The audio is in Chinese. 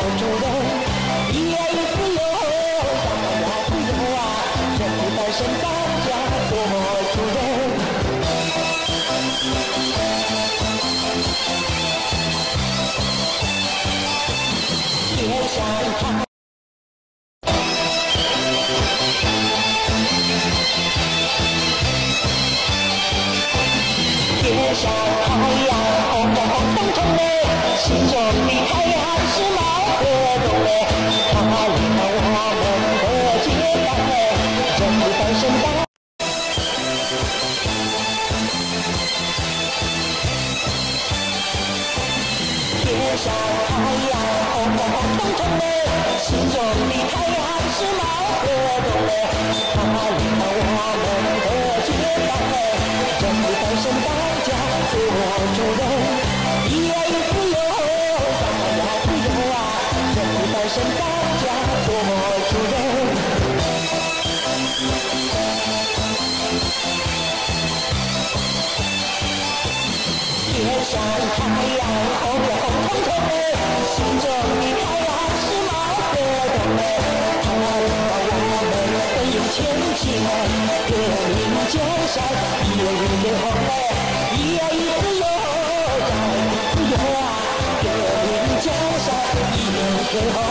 主人，一爱一自由，大家自由啊！人不单身，大家做主人。天上太。 天上太阳红彤彤彤嘞，心中的太阳是毛泽东嘞，它领导我们的解放嘞，人不单身大。天上太阳红彤彤嘞，心中的太阳是毛泽东嘞，它领导我们的解放嘞，人不单身大。 做主人，一爱一自由，大家自由啊！人不单身，大家做主人。天上太阳红彤彤嘞，心中的太阳是毛泽东嘞，他领导我们奋勇前进，革命江山一人一红嘞。 一爱一自由，大家自由啊！革命江山一人红。